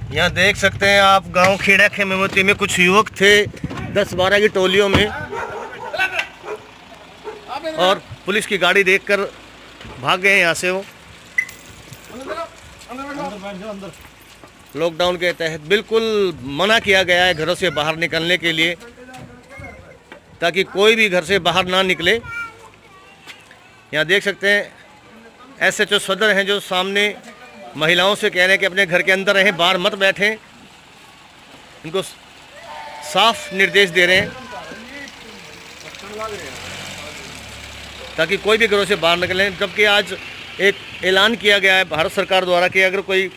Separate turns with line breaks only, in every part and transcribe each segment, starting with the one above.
यहाँ देख सकते हैं आप गांव खेड़ा खेमेवती में कुछ युवक थे 10-12 की टोलियों में, और पुलिस की गाड़ी देखकर भाग गए यहाँ से। वो लॉकडाउन के तहत बिल्कुल मना किया गया है घरों से बाहर निकलने के लिए, ताकि कोई भी घर से बाहर ना निकले। यहाँ देख सकते हैं SHO सदर हैं जो सामने महिलाओं से कह रहे हैं कि अपने घर के अंदर रहें, बाहर मत बैठें। इनको साफ निर्देश दे रहे हैं ताकि कोई भी घरों से बाहर निकलें। जबकि आज एक ऐलान किया गया है भारत सरकार द्वारा कि अगर कोई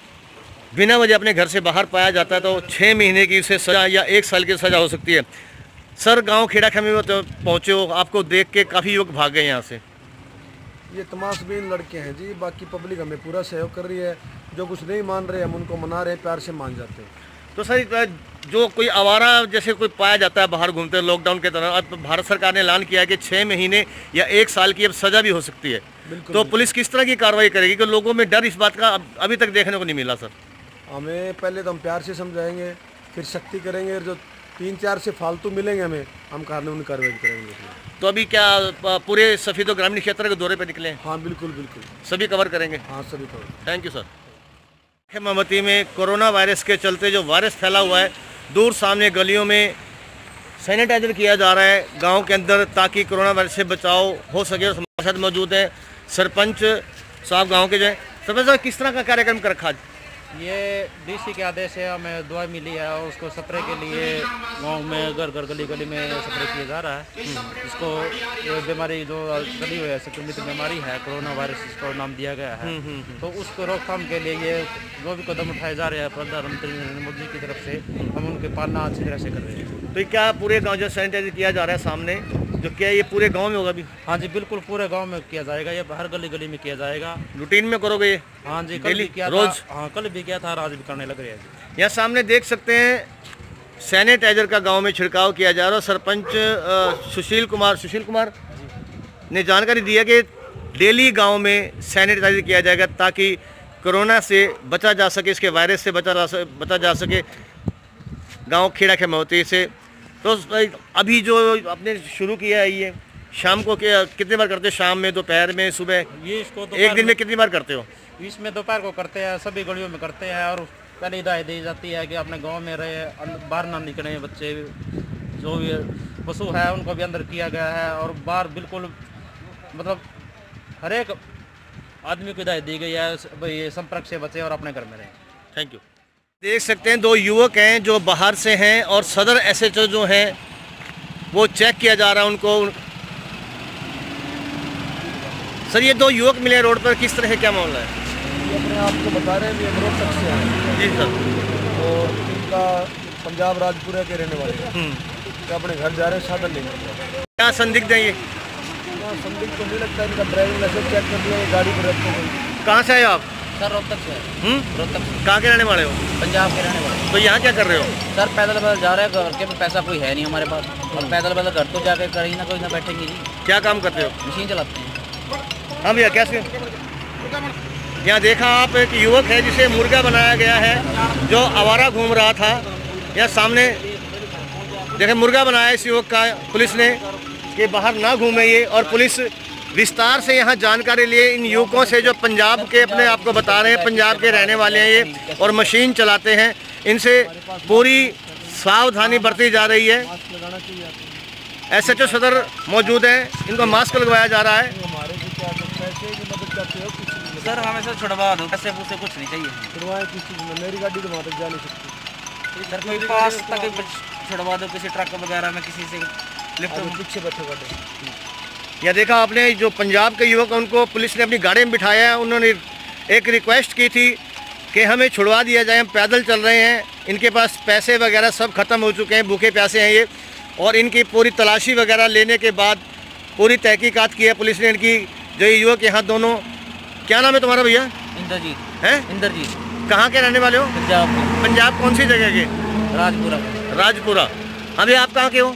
बिना वजह अपने घर से बाहर पाया जाता है तो 6 महीने की उसे सज़ा या 1 साल की सज़ा हो सकती है। सर, गांव खेड़ा खेमे में तो पहुँचे हो, आपको देख के काफ़ी युवक भाग गए यहाँ से।
ये तमाशबीन लड़के हैं जी, बाकी पब्लिक हमें पूरा सहयोग कर रही है। जो कुछ नहीं मान रहे हम उनको मना रहे हैं, प्यार से मान जाते हैं।
तो सर, जो कोई आवारा जैसे कोई पाया जाता है बाहर घूमते लॉकडाउन के दौरान, अब भारत सरकार ने ऐलान किया है कि 6 महीने या 1 साल की अब सज़ा भी हो सकती है, तो पुलिस किस तरह की कार्रवाई करेगी? कि लोगों में डर इस बात का अभी तक देखने को नहीं मिला। सर,
हमें पहले तो हम प्यार से समझाएंगे, फिर सख्ती करेंगे, जो 3-4 से फालतू मिलेंगे हमें, हम कानूनी कार्रवाई करेंगे।
तो अभी क्या पूरे सफीदो ग्रामीण क्षेत्र के दौरे पे निकले हैं?
हाँ बिल्कुल बिल्कुल,
सभी कवर करेंगे।
हाँ सभी cover.
Thank you sir. Khemavati में कोरोना वायरस के चलते जो वायरस फैला हुआ है, दूर सामने गलियों में सैनिटाइजर किया जा रहा है गांव के अंदर, ताकि कोरोना वायरस से बचाव हो सके। और हमारे साथ मौजूद हैं सरपंच साहब गांव के। जो है सरपंच साहब, किस तरह का कार्यक्रम कर रखा?
ये DC के आदेश है, हमें दवा मिली है और उसको स्प्रे के लिए गांव में घर घर गली गली में स्प्रे किया जा रहा है। इसको ये बीमारी जो चली हुई है, संक्रमित बीमारी है, कोरोना वायरस इसको नाम दिया गया है। तो उसको रोकथाम के लिए ये जो भी कदम उठाए जा रहे हैं प्रधानमंत्री नरेंद्र मोदी की तरफ से, हम उनके पालना अच्छी तरह से कर रहे हैं।
तो क्या पूरे गाँव जो सैनिटाइजर किया जा रहा है सामने, जो क्या ये पूरे गांव में होगा भी?
हाँ जी बिल्कुल, पूरे गांव में किया जाएगा, ये हर गली गली में किया जाएगा।
रूटीन में करोगे ये?
हाँ जी, कल भी किया
रोज?
था। हाँ, कल भी किया था, आज भी करने लग रहे हैं जी।
यहाँ सामने देख सकते हैं सैनिटाइजर का गांव में छिड़काव किया जा रहा है। सरपंच सुशील कुमार ने जानकारी दी है कि डेली गांव में सैनिटाइजर किया जाएगा, ताकि कोरोना से बचा जा सके, इसके वायरस से बचा जा सके गाँव खेड़ा खेमावती से। तो अभी जो आपने शुरू किया है, ये शाम को कितनी बार करते हो? शाम में, दोपहर में, सुबह?
ये इसको
एक दिन में कितनी बार करते हो?
इसमें दोपहर को करते हैं, सभी गलियों में करते हैं। और पहले हिदायत दी जाती है कि अपने गांव में रहे, बाहर ना निकले। बच्चे जो भी पशु है उनको भी अंदर किया गया है, और बाहर बिल्कुल मतलब हर एक आदमी को हिदायत दी गई है भाई संपर्क से बचे और अपने घर में रहें।
Thank you. देख सकते हैं 2 युवक हैं जो बाहर से हैं, और सदर SHO जो हैं वो चेक किया जा रहा है उनको। सर, ये 2 युवक मिले रोड पर, किस तरह है, क्या मामला है?
ये अपने आप को बता रहे हैं भी रोहतक से हैं।
जी सर।
और इनका पंजाब राजपुरा के रहने वाले हैं, तो अपने घर जा रहे हैं, साधन नहीं मिल।
क्या संदिग्ध है ये?
संदिग्ध तो नहीं लगता, इनका ड्राइविंग लाइसेंस चेक कर दिया, गाड़ी पर रखते हैं।
कहाँ से आए आप?
सर रोहतक से। रोहतक से।
कहाँ के रहने वाले हो?
पंजाब के रहने वाले।
तो यहाँ क्या कर रहे हो?
सर पैदल जा रहे हैं, घर के पैसा कोई है नहीं हमारे पास, और पैदल घर तो जाके कहीं ना कोई ना बैठेंगे जी।
क्या काम करते हो?
मशीन चलाते हैं।
हाँ भैया, कैसे? यहाँ देखा आप, एक युवक है जिसे मुर्गा बनाया गया है, जो आवारा घूम रहा था। यहाँ सामने देखें, मुर्गा बनाया इस युवक का पुलिस ने कि बाहर ना घूमे ये। और पुलिस विस्तार से यहाँ जानकारी लिए इन युवकों से, जो पंजाब के अपने आप को बता रहे हैं, पंजाब के रहने वाले हैं ये, और मशीन चलाते हैं। इनसे पूरी सावधानी बरती जा रही है। SHO सदर मौजूद है, इनको मास्क लगवाया जा रहा है।
सर हमें सर छुड़वा दो, पैसे पूसे कुछ नहीं चाहिए।
छुड़वाएं किस चीज़ में? मेरी गाड़ी तो वहाँ तक जा नहीं सकती।
सर कोई पास तक छुड़वा दो, किसी ट्रक वगैरह में, किसी से लिफ्ट में।
पीछे बैठे गाड़ी।
यह देखा आपने, जो पंजाब के युवक उनको पुलिस ने अपनी गाड़ी में बिठाया है। उन्होंने एक रिक्वेस्ट की थी कि हमें छुड़वा दिया जाए, हम पैदल चल रहे हैं, इनके पास पैसे वगैरह सब ख़त्म हो चुके हैं, भूखे प्यासे हैं ये। और इनकी पूरी तलाशी वगैरह लेने के बाद पूरी तहकीकात की है पुलिस ने इनकी। जो ये युवक यहाँ दोनों, क्या नाम है तुम्हारा भैया?
इंद्रजीत।
हैं?
इंद्रजीत।
कहाँ के रहने वाले हो?
पंजाब।
पंजाब कौन सी जगह के?
राजपुरा।
राजपुरा। अभी आप कहाँ के हो?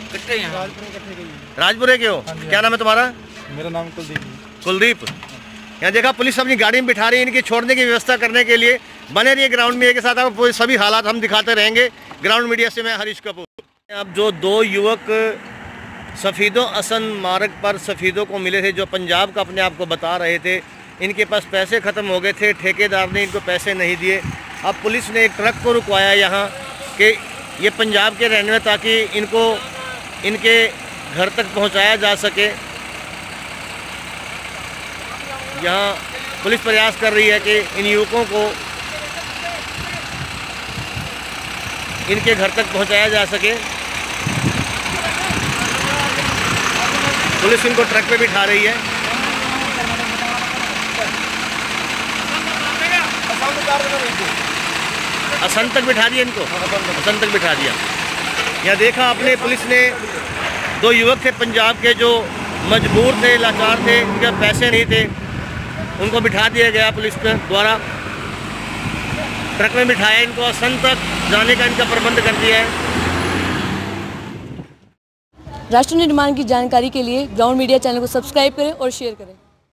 यहाँ
राजपुरे के हो? क्या नाम है तुम्हारा?
मेरा नाम कुलदीप।
कुलदीप। यहाँ देखा पुलिस अपनी गाड़ी में बिठा रही है इनकी छोड़ने की व्यवस्था करने के लिए। बने रहिए ग्राउंड मीडिया के साथ, आपको सभी हालात हम दिखाते रहेंगे। ग्राउंड मीडिया से मैं हरीश कपूर। अब जो 2 युवक सफ़ीदों असन मार्ग पर सफ़ीदों को मिले थे, जो पंजाब का अपने आप को बता रहे थे, इनके पास पैसे ख़त्म हो गए थे, ठेकेदार ने इनको पैसे नहीं दिए। अब पुलिस ने एक ट्रक को रुकवाया यहाँ कि ये पंजाब के रहने में, ताकि इनको इनके घर तक पहुँचाया जा सके। यहाँ पुलिस प्रयास कर रही है कि इन युवकों को इनके घर तक पहुँचाया जा सके। पुलिस इनको ट्रक पे बिठा रही है। असंत तक बिठा दिया इनको, असंत तक बिठा दिया। यहाँ देखा आपने पुलिस ने 2 युवक थे पंजाब के जो मजबूर थे, लाचार थे, उनके पैसे नहीं थे, उनको बिठा दिया गया पुलिस के द्वारा। ट्रक में बिठाया इनको, असंत तक जाने का इनका प्रबंध कर दिया है।
राष्ट्र निर्माण की जानकारी के लिए ग्राउंड मीडिया चैनल को सब्सक्राइब करें और शेयर करें।